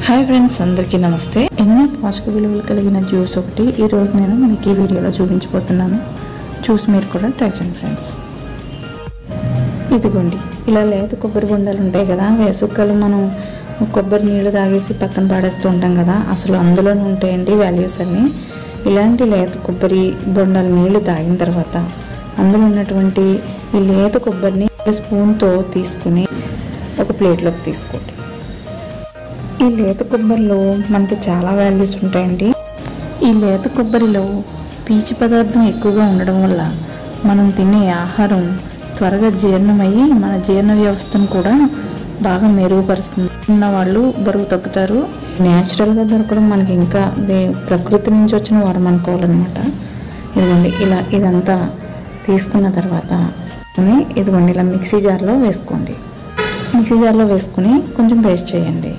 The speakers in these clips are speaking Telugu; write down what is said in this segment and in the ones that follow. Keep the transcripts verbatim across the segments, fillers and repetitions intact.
హాయ్ ఫ్రెండ్స్, అందరికీ నమస్తే. ఎన్నో పోషక విలువలు కలిగిన జ్యూస్ ఒకటి ఈరోజు నేను మీకు ఈ వీడియోలో చూపించబోతున్నాను. చూసి మీరు కూడా ట్రై చేయండి ఫ్రెండ్స్. ఇదిగోండి, ఇలా లేత కొబ్బరి బొండాలు ఉంటాయి కదా, వేసవికాలం మనం కొబ్బరి నీళ్ళు తాగేసి పక్కన పాడేస్తూ ఉంటాం కదా, అసలు అందులోనే ఉంటాయండి వాల్యూస్ అన్నీ. ఇలాంటి లేత కొబ్బరి బొండాల నీళ్ళు తాగిన తర్వాత అందులో ఉన్నటువంటి ఈ లేత కొబ్బరిని స్పూన్తో తీసుకుని ఒక ప్లేట్లోకి తీసుకోండి. ఈ లేత కొబ్బరిలో మనకి చాలా వాల్యూస్ ఉంటాయండి. ఈ లేత కొబ్బరిలో పీచు పదార్థం ఎక్కువగా ఉండడం వల్ల మనం తినే ఆహారం త్వరగా జీర్ణమయ్యి మన జీర్ణ వ్యవస్థను కూడా బాగా మెరుగుపరుస్తుంది. ఉన్న వాళ్ళు బరువు తగ్గుతారు. న్యాచురల్గా దొరకడం మనకి ఇంకా ప్రకృతి నుంచి వచ్చిన వరం అనుకోవాలన్నమాట. ఇదిగోండి, ఇలా ఇదంతా తీసుకున్న తర్వాత ఇదిగోండి ఇలా మిక్సీ జార్లో వేసుకోండి. మిక్సీ జార్లో వేసుకుని కొంచెం పేస్ట్ చేయండి.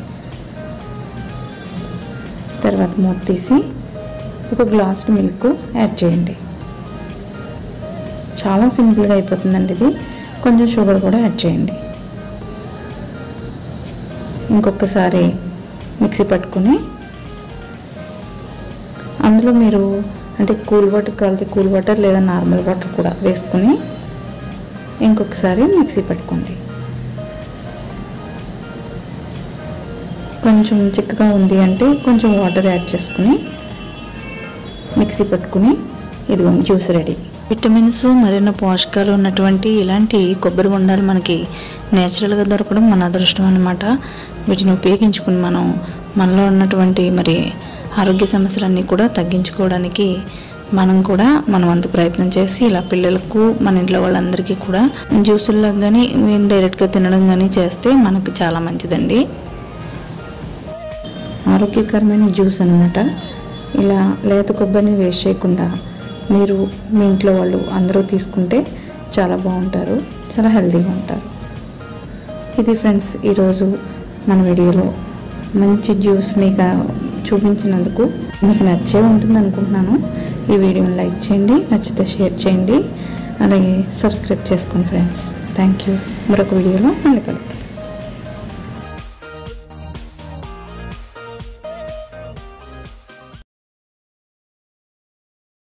తర్వాత మూత తీసి ఒక గ్లాసు మిల్క్ యాడ్ చేయండి. చాలా సింపుల్గా అయిపోతుందండి ఇది. కొంచెం షుగర్ కూడా యాడ్ చేయండి. ఇంకొకసారి మిక్సీ పట్టుకుని అందులో మీరు అంటే కూల్ వాటర్ కలిపి కూల్ వాటర్ లేదా నార్మల్ వాటర్ కూడా వేసుకుని ఇంకొకసారి మిక్సీ పట్టుకోండి. కొంచెం చిక్కగా ఉంది అంటే కొంచెం వాటర్ యాడ్ చేసుకుని మిక్సీ పట్టుకుని ఇదిగోండి జ్యూస్ రెడీ. విటమిన్స్ మరిన్ని పోషకాలు ఉన్నటువంటి ఇలాంటి కొబ్బరి బొండాలు మనకి నేచురల్గా దొరకడం మన అదృష్టం అన్నమాట. వీటిని ఉపయోగించుకుని మనం మనలో ఉన్నటువంటి మరి ఆరోగ్య సమస్యలన్నీ కూడా తగ్గించుకోవడానికి మనం కూడా మనం అంత ప్రయత్నం చేసి ఇలా పిల్లలకు మన ఇంట్లో వాళ్ళందరికీ కూడా జ్యూసుల్లో కానీ డైరెక్ట్గా తినడం కానీ చేస్తే మనకు చాలా మంచిదండి. ఆరోగ్యకరమైన జ్యూస్ అనమాట. ఇలా లేత కొబ్బరిని వేస్ట్ చేయకుండా మీరు మీ ఇంట్లో వాళ్ళు అందరూ తీసుకుంటే చాలా బాగుంటారు, చాలా హెల్తీగా ఉంటారు. ఇది ఫ్రెండ్స్ ఈరోజు మన వీడియోలో మంచి జ్యూస్ మీకు చూపించినందుకు మీకు నచ్చే ఉంటుంది అనుకుంటున్నాను. ఈ వీడియోని లైక్ చేయండి, నచ్చితే షేర్ చేయండి, అలాగే సబ్స్క్రైబ్ చేసుకోండి ఫ్రెండ్స్. Thank you. మరొక వీడియోలో మళ్ళీ కలుద్దాం.